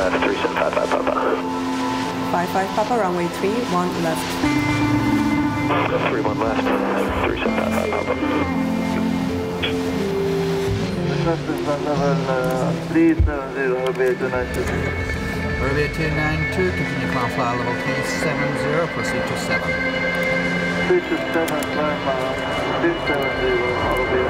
left, 3755 Papa. 55 Papa, runway 31 left. 31 left, 3755 Papa. Orbit 292, continue climb flight level 370, proceed to 7. 327, climb 370, Orbit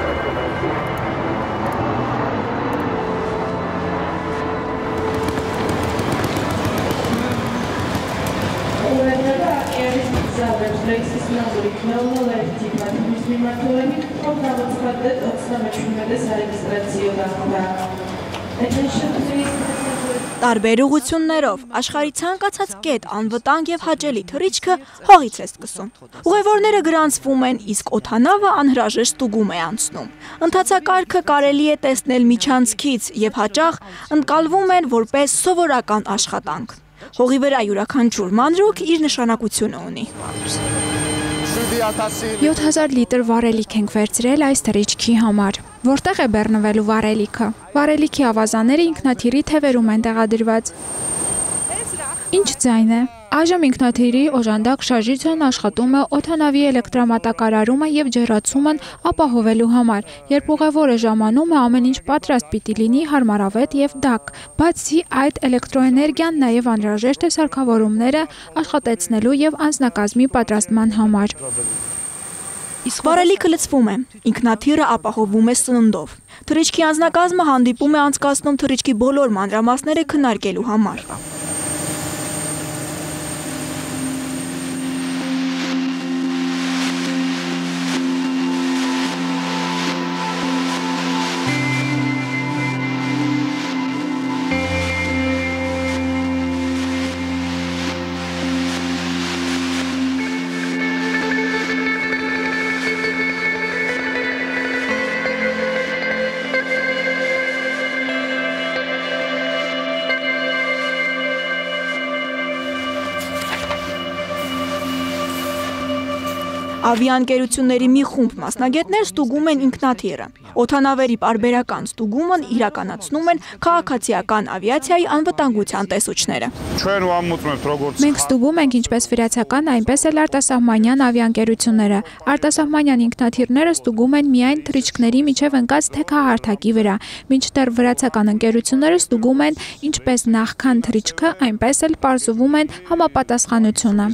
292. Տարբեր ուղություններով աշխարհի ցանկացած կետ անվտանգ եւ հաճելի թռիչքը հողից է սկսում։ Ուղևորները գրանցվում են, իսկ օդանավը անհրաժեշտ ստուգում է անցնում։ Ընթացակարգը կարելի է տեսնել միջանցքից եւ հաճախ ընկալվում են որպես սովորական աշխատանք։ Հողի վրա յուրաքանչյուր մանրուք իր նշանակությունը ունի։ 7000 լիտր վառելիք ենք վերցրել այս թռիչքի համար։ Որտեղ է բեռնվելու վառելիքը։ Վառելիքի ավազանները ինքնաթիռի թևերում են տեղադրված։ Ինչ ձայն է։ Այժմ ինքնաթիռի օժանդակ շարժիչն աշխատում է օդանավի էլեկտրամատակարարումը եւ ջեռացումն ապահովելու համար։ Երբ ուղևորը ժամանում է, ամեն ինչ պատրաստ պիտի լինի հարմարավետ եւ դակ։ Բացի այդ, էլեկտրոէներգիան նաեւ անհրաժեշտ է սարքավորումները աշխատեցնելու եւ անձնակազմի պատրաստման համար։ Իսկ վառելիքը լցվում է, ինքնաթիռը ապահովում է սննդով։ Թռիչքի անձնակազմը հանդիպում է անցկացնում թռիչքի բոլոր մանրամասները քննարկելու համար։ Ավիաընկերությունների մի խումբ մասնագետներ ստուգում են ինքնաթիռը։ Օդանավերի պարբերական ստուգումն իրականացնում են քաղաքացիական ավիացիայի անվտանգության տեսուչները։ Մենք ստուգում ենք ինչպես վրացական, այնպես էլ արտասահմանյան ավիաընկերությունները։ Արտասահմանյան ինքնաթիռները ստուգում են միայն թռիչքների միջև ընկած թեքահարթակի վրա, մինչդեռ վրացական ընկերությունները ստուգում են ինչպես նախքան թռիչքը, այնպես էլ պարզվում են համապատասխանությունը։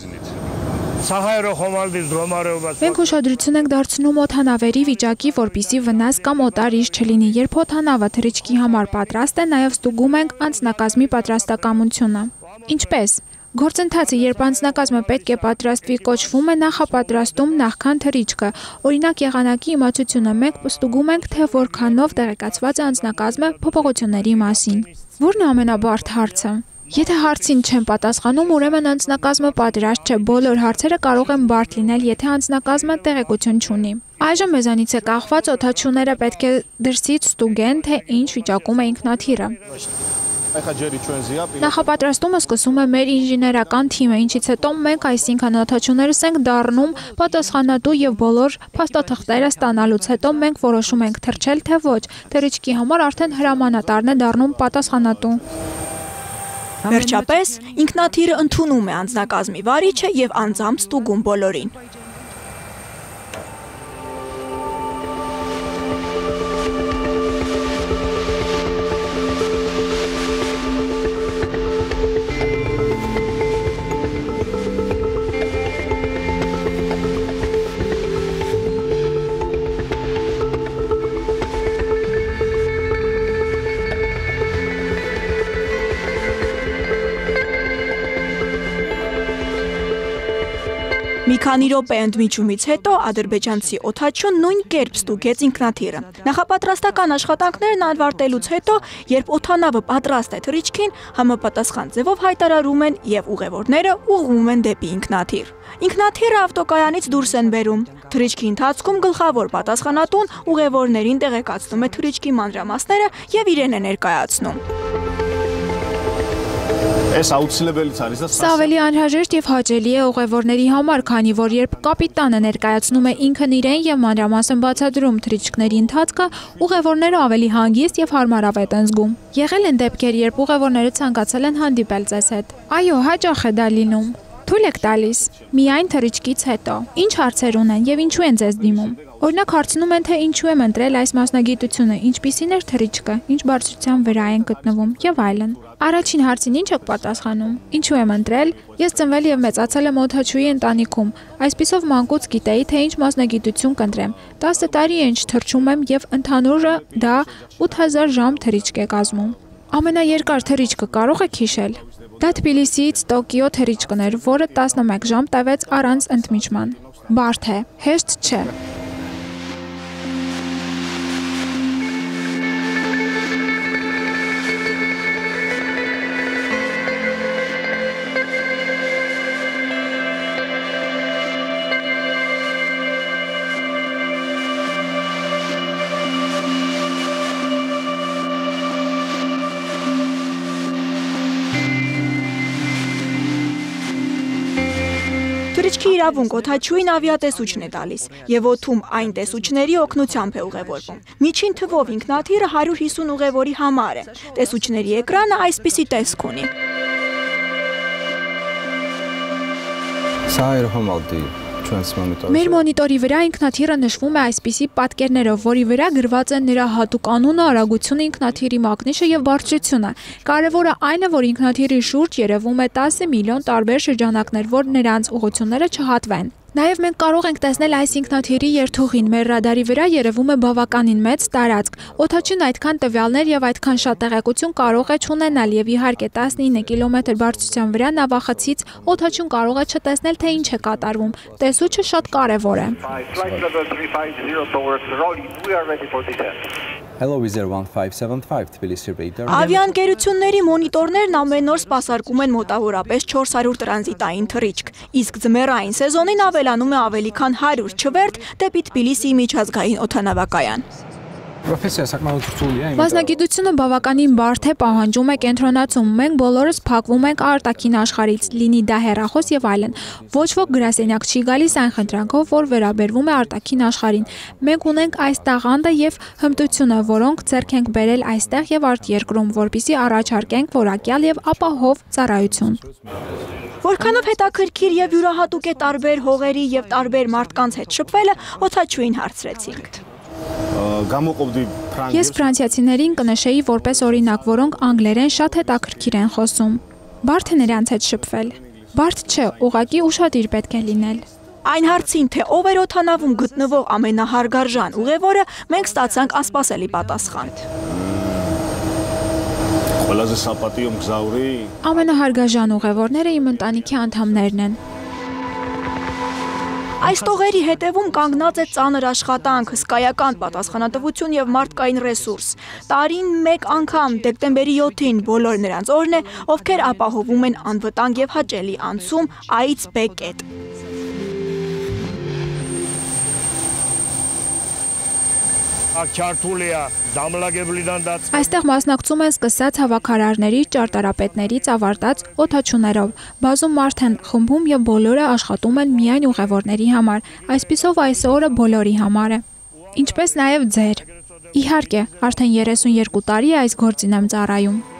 Մենք ուշադրություն ենք դարձնում օդանավերի վիճակի, որպեսզի վնաս կամ օտար իջ չլինի։ Երբ օդանավը թռիչքի համար պատրաստ է, նաև ստուգում ենք անձնակազմի պատրաստակամությունը։ Ինչպես? Գործընթացը, երբ անձնակազմը պետք է պատրաստվի, կոչվում է նախապատրաստում նախքան թռիչքը։ Օրինակ եղանակի իմացությունը մենք ստուգում ենք, թե որքանով տեղեկացված է անձնակազմը փոփոխությունների մասին։ Ո՞րն է ամենաբարդ հարցը։ Եթե հարցին չեն պատասխանում, ուրեմն անձնակազմը պատրաստ չէ։ Բոլոր հարցերը կարող են բարդ լինել, եթե անձնակազմը տեղեկություն չունի։ Այժմ մեզանից է կախված, օդաչուները պետք է դրսից ստուգեն, թե ինչ վիճակում է ինքնաթիռը։ Նախապատրաստումը սկսում է մեր ինժեներական թիմը, ինչից հետո մենք, այսինքն օդաչուներս ենք դառնում պատասխանատու եւ բոլոր փաստաթղթերը ստանալուց հետո մենք որոշում ենք թռչել թե ոչ։ Թռիչքի համար արդեն հրամանատարն է դառնում պատասխանատու։ Վերջապես, ինքնաթիռը ընդունում է անձնակազմի վարիչը եւ անձամբ ստուգում բոլորին։ Մի քանի րոպե ընդմիջումից հետո ադրբեջանցի օդաչուն նույն կերպ ստուգեց ինքնաթիռը։ Նախապատրաստական աշխատանքներն ավարտելուց հետո, երբ օդանավը պատրաստ է թռիչքին, համապատասխան ձևով հայտարարում են եւ ուղևորները ուղղվում են դեպի ինքնաթիռ։ Ինքնաթիռը ավտոկայանից դուրս են բերում։ Թռիչքի ընթացքում գլխավոր պատասխանատուն ուղևորներին տեղեկացնում է թռիչքի մանրամասները եւ իրեն է ներկայացնում։ Սա ավելի անհրաժեշտ եւ հաճելի է ուղևորների համար, քանի որ երբ կապիտանը ներկայացնում է ինքն իրեն եւ մանրամասն բացատրում թռիչքների ընթացքը, ուղևորները ավելի հանգիստ եւ հարմարավետ են զգում։ Եղել են դեպքեր, երբ ուղևորները ցանկացել են հանդիպել ձեզ հետ։ Այո, հաճախ է դա լինում։ Թույլ եք տալիս միայն թռիչքից հետո։ Ինչ հարցեր ունեն եւ ինչու են ձեզ դիմում։ Օրինակ հարցնում են, թե ինչու եմ ընտրել այս մասնագիտությունը, ինչպիսին էր թռիչքը, ինչ բարձրության վրա են գտնվում եւ այլն։ Առաջին հարցին ինչ եք պատասխանում։ Ինչու եմ ընտրել։ Ես ծնվել եւ մեծացել եմ օդաչուի ընտանիքում։ Այսպիսով մանկուց գիտեի, թե ինչ մասնագիտություն կընտրեմ։ 10 տարի է ինչ թռչում եմ եւ ընդհանուրը դա 8000 ժամ թռիչք է կազմում։ Ամենաերկար թռիչքը կարող եք հիշել։ Դա Թբիլիսիից Տոկիո թռիչքն էր, որը 11 ժամ տևեց առանց ընդմիջման։ Բարդ է, հեշտ չէ։ Թռիչքի իրավունք օդաչուին ավիատեսուչն է տալիս եւ օդում այն տեսուչների օգնությամբ է ուղևորվում։ Միջին թվով ինքնաթիռը 150 ուղևորի համար է։ Տեսուչների էկրանը այսպիսի տեսք ունի։ Մեր մոնիտորի վրա ինքնաթիռը նշվում է այսպիսի պատկերներով, որի վրա գրված են նրա հատուկ անունը, արագությունը, ինքնաթիռի մակնիշը եւ բարձրությունը։ Կարևորը այն է, որ ինքնաթիռի շուրջ երևում է 10 միլիոն տարբեր շրջանակներ, որ նրանց ուղղությունները չհատվեն։ Նաև մենք կարող ենք տեսնել այս ինքնաթիռի երթուղին։ Մեր ռադարի վրա երևում է բավականին մեծ տարածք։ Օդաչուն այդքան տվյալներ եւ այդքան շատ տեղեկություն կարող է չունենալ եւ իհարկե 19 կիլոմետր բարձրության վրա նավախցից օդաչուն կարող է չտեսնել, թե ինչ է կատարվում։ Տեսուչը շատ կարեւոր է։ Hello Wizz Air 1575 Tbilisi radar. Ավիաընկերությունների մոնիտորներն ամեն օր սպասարկում են մոտավորապես 400 տրանզիտային թռիչք, իսկ ձմեռային սեզոնին ավելանում է ավելի քան 100 չվերթ դեպի Թբիլիսիի միջազգային օդանավակայան։ Մասնագիտությունը բավականին բարդ է, պահանջում է կենտրոնացում։ Մենք բոլորս փակվում ենք արտաքին աշխարհից, լինի դա հեռախոս եւ այլն։ Ոչ ոք գրասենյակ չի գալիս այն խնդրանքով, որ վերաբերվում է արտաքին աշխարհին։ Մենք ունենք այս տաղանդը եւ հմտությունը, որոնք ձեռք ենք բերել այստեղ եւ արտերկրում, որպիսի առաջարկենք որակյալ եւ ապահով ծառայություն։ Որքանով հետաքրքիր եւ յուրահատուկ է տարբեր հողերի եւ տարբեր մարդկանց հետ շփվելը, օդաչուին հարցրեցինք։ Ես ֆրանսիացիներին կնշեի որպես օրինակ, որոնք անգլերեն շատ հետաքրքիր են խոսում։ Բարդ է նրանց հետ շփվել։ Բարդ չէ, ուղղակի ուշադիր պետք է լինել։ Այն հարցին, թե ով էր օդանավում գտնվող ամենահարգարժան ուղևորը, մենք ստացանք անսպասելի պատասխան։ Ամենահարգարժան ուղևորները իմ ընտանիքի անդամներն են։ Այս տողերի հետևում կանգնած է ծանր աշխատանք, հսկայական պատասխանատվություն եւ մարդկային ռեսուրս։ Տարին մեկ անգամ դեկտեմբերի 7-ին բոլոր նրանց օրն է, ովքեր ապահովում են անվտանգ եւ հաճելի անցում A-ից B կետ։ Այստեղ մասնակցում են սկսած հավաքարարների, ճարտարապետներից ավարտած օդաչուներով։ Բազում մարդ են խմբում եւ բոլորը աշխատում են միայն ուղևորների համար։ Այսպիսով այս օրը բոլորի համար է։ Ինչպես նաեւ ձեր։ Իհարկե, արդեն 32 տարի այս գործին եմ ծառայում։